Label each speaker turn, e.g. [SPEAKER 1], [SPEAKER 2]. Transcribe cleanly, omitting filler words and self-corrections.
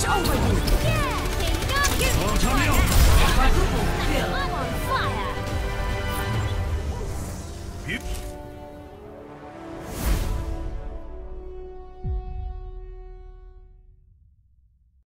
[SPEAKER 1] over you!
[SPEAKER 2] Yeah! Here you go!
[SPEAKER 3] Oh, turn me on!